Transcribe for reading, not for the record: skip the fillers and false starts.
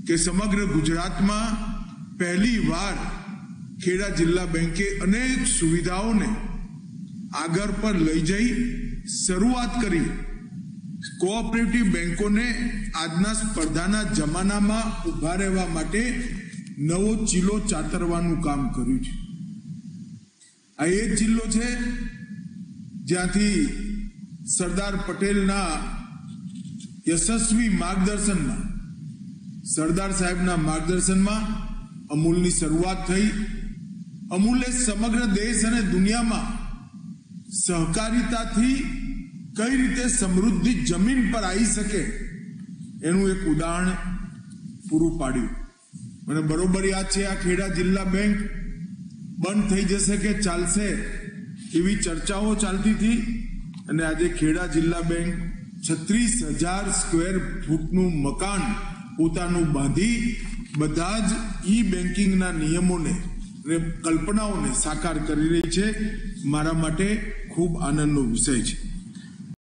કે સમગ્ર ગુજરાતમાં પહેલી વાર ખેડા જિલ્લા બેંકે અનેક સુવિધાઓને આગળ પર લઈ જઈ શરૂઆત કરી કોઓપરેટિવ બેંકોને આજના સ્પર્ધાના જમાનામાં ઉભા રહેવા માટે નવો ચીલો ચાતરવાનું કામ કર્યું છે। આ એ જિલ્લો છે જ્યાંથી સરદાર પટેલના યશસ્વી માર્ગદર્શનમાં, સરદાર સાહેબના માર્ગદર્શનમાં અમૂલની શરૂઆત થઈ। અમૂલે સમગ્ર દેશ અને દુનિયામાં સહકારિતાથી કઈ રીતે સમૃદ્ધિ જમીન પર આવી શકે એનું એક ઉદાહરણ પૂરું પાડ્યું। મને બરોબર યાદ છે આ ખેડા જિલ્લા બેંક બંધ થઈ જશે કે ચાલશે એવી ચર્ચાઓ ચાલતી હતી અને આજે ખેડા જિલ્લા બેંક 36,000 સ્ક્વેર ફૂટનું મકાન પોતાનું બાંધી બધા જ ઈ બેન્કિંગના નિયમોને અને કલ્પનાઓને સાકાર કરી રહી છે। મારા માટે ખૂબ આનંદનો વિષય છે।